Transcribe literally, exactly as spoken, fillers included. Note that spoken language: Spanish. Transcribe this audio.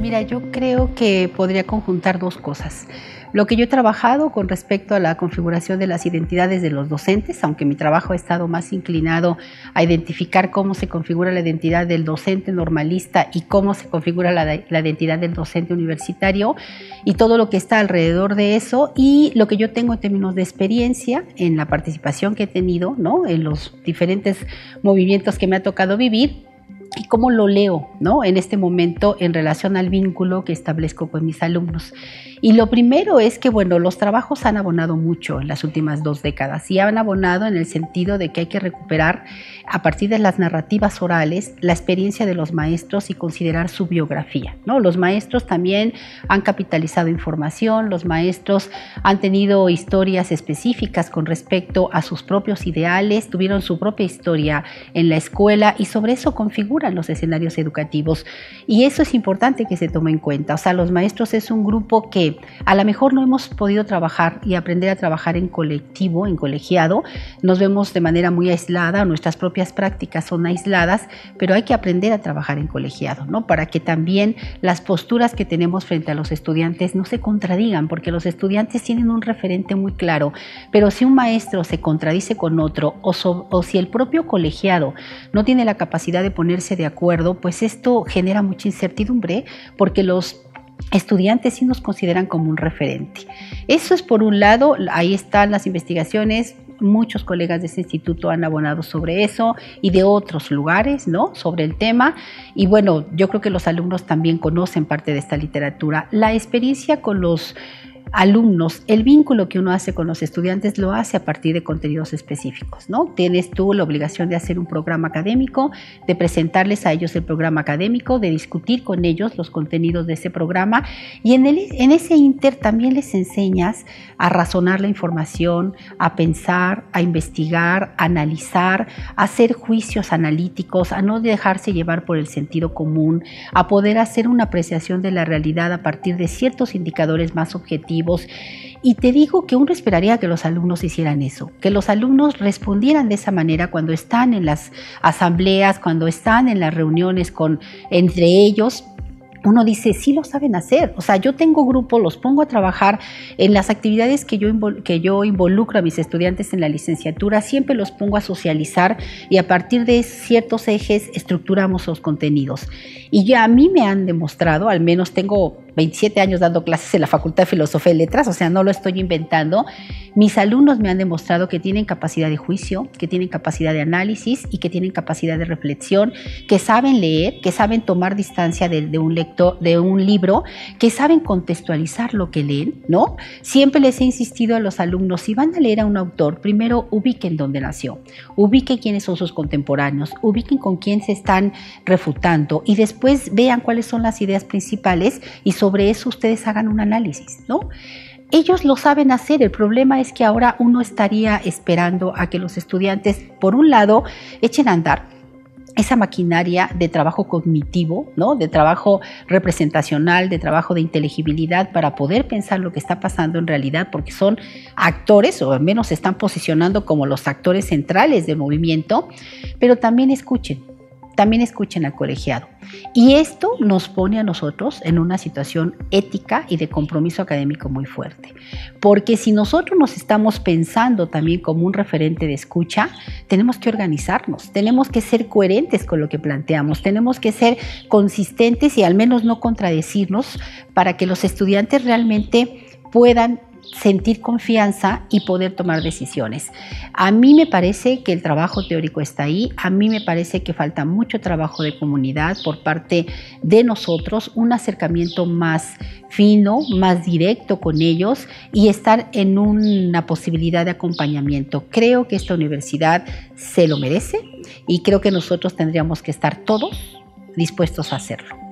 Mira, yo creo que podría conjuntar dos cosas. Lo que yo he trabajado con respecto a la configuración de las identidades de los docentes, aunque mi trabajo ha estado más inclinado a identificar cómo se configura la identidad del docente normalista y cómo se configura la, la identidad del docente universitario y todo lo que está alrededor de eso, y lo que yo tengo en términos de experiencia en la participación que he tenido, ¿no?, en los diferentes movimientos que me ha tocado vivir, y cómo lo leo, ¿no?, en este momento en relación al vínculo que establezco con mis alumnos. Y lo primero es que, bueno, los trabajos han abonado mucho en las últimas dos décadas y han abonado en el sentido de que hay que recuperar a partir de las narrativas orales la experiencia de los maestros y considerar su biografía, ¿no? Los maestros también han capitalizado información, los maestros han tenido historias específicas con respecto a sus propios ideales, tuvieron su propia historia en la escuela y sobre eso configuran los escenarios educativos, y eso es importante que se tome en cuenta. O sea, los maestros es un grupo que a lo mejor no hemos podido trabajar y aprender a trabajar en colectivo, en colegiado, nos vemos de manera muy aislada, nuestras propias prácticas son aisladas, pero hay que aprender a trabajar en colegiado, ¿no?, para que también las posturas que tenemos frente a los estudiantes no se contradigan, porque los estudiantes tienen un referente muy claro, pero si un maestro se contradice con otro o, so, o si el propio colegiado no tiene la capacidad de ponerse de acuerdo, pues esto genera mucha incertidumbre, porque los estudiantes sí nos consideran como un referente. Eso es por un lado, ahí están las investigaciones, muchos colegas de ese instituto han abonado sobre eso y de otros lugares, ¿no?, sobre el tema, y bueno, yo creo que los alumnos también conocen parte de esta literatura. La experiencia con los alumnos, el vínculo que uno hace con los estudiantes lo hace a partir de contenidos específicos, ¿no? Tienes tú la obligación de hacer un programa académico, de presentarles a ellos el programa académico, de discutir con ellos los contenidos de ese programa, y en, el, en ese inter también les enseñas a razonar la información, a pensar, a investigar, a analizar, a hacer juicios analíticos, a no dejarse llevar por el sentido común, a poder hacer una apreciación de la realidad a partir de ciertos indicadores más objetivos. Y te digo que uno esperaría que los alumnos hicieran eso, que los alumnos respondieran de esa manera cuando están en las asambleas, cuando están en las reuniones con, entre ellos. Uno dice, sí lo saben hacer. O sea, yo tengo grupos, los pongo a trabajar en las actividades que yo, que yo involucro a mis estudiantes en la licenciatura, siempre los pongo a socializar y a partir de ciertos ejes estructuramos los contenidos. Y ya a mí me han demostrado, al menos tengo veintisiete años dando clases en la Facultad de Filosofía y Letras, o sea, no lo estoy inventando. Mis alumnos me han demostrado que tienen capacidad de juicio, que tienen capacidad de análisis y que tienen capacidad de reflexión, que saben leer, que saben tomar distancia de, de un lector, de un libro, que saben contextualizar lo que leen, ¿no? Siempre les he insistido a los alumnos, si van a leer a un autor, primero ubiquen dónde nació, ubiquen quiénes son sus contemporáneos, ubiquen con quién se están refutando y después vean cuáles son las ideas principales y sobre eso ustedes hagan un análisis, ¿no? Ellos lo saben hacer, el problema es que ahora uno estaría esperando a que los estudiantes, por un lado, echen a andar esa maquinaria de trabajo cognitivo, ¿no?, de trabajo representacional, de trabajo de inteligibilidad para poder pensar lo que está pasando en realidad, porque son actores, o al menos se están posicionando como los actores centrales del movimiento, pero también escuchen. También escuchen al colegiado. Y esto nos pone a nosotros en una situación ética y de compromiso académico muy fuerte. Porque si nosotros nos estamos pensando también como un referente de escucha, tenemos que organizarnos, tenemos que ser coherentes con lo que planteamos, tenemos que ser consistentes y al menos no contradecirnos para que los estudiantes realmente puedan sentir confianza y poder tomar decisiones. A mí me parece que el trabajo teórico está ahí, a mí me parece que falta mucho trabajo de comunidad por parte de nosotros, un acercamiento más fino, más directo con ellos y estar en una posibilidad de acompañamiento. Creo que esta universidad se lo merece y creo que nosotros tendríamos que estar todos dispuestos a hacerlo.